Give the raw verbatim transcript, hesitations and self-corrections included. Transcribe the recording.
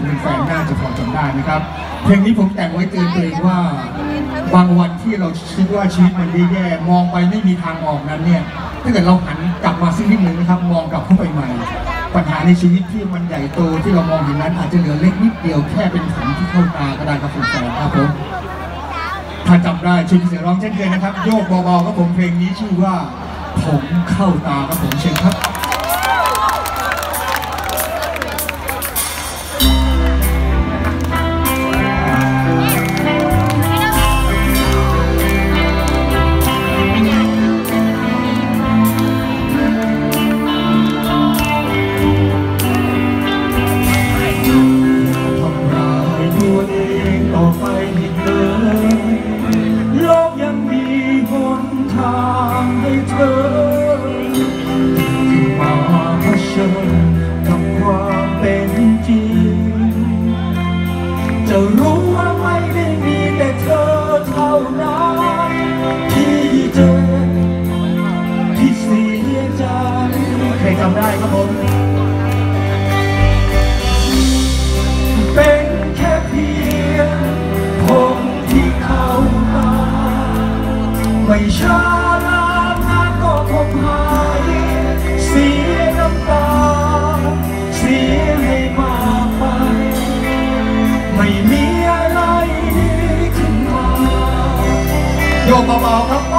เป็นแฟนน่าจะพอจำได้นะครับเพลงนี้ผมแต่งไว้เตือนตัวเองว่าบางวันที่เราคิดว่าชีวิตมันแย่ๆมองไปไม่มีทางออกนั้นเนี่ยถ้าเกิดเราหันกลับมาสักนิดหนึ่งนะครับมองกลับเข้าไปใหม่ปัญหาในชีวิตที่มันใหญ่โตที่เรามองเห็นนั้นอาจจะเหลือเล็กนิดเดียวแค่เป็นขันที่เข้าตาก็ได้ครับผมแฟนครับผมถ้าจำได้ชุดเสียงร้องเช่นเคยนะครับโยกเบาๆครับผมเพลงนี้ชื่อว่าผมเข้าตาครับผมเชิญครับกับความเป็นจริงจะรู้ว่าไม่ได้มีแต่เธอเท่านั้นที่เจอที่เสียใจใครจำได้ครับผมเป็นแค่เพียงผมที่เข้ามาไม่ช้าน้ำน้ำก็คงหายเสียน้ำตาเสียให้มากไปไม่มีอะไรดีขึ้นมาโยกเบาๆครับ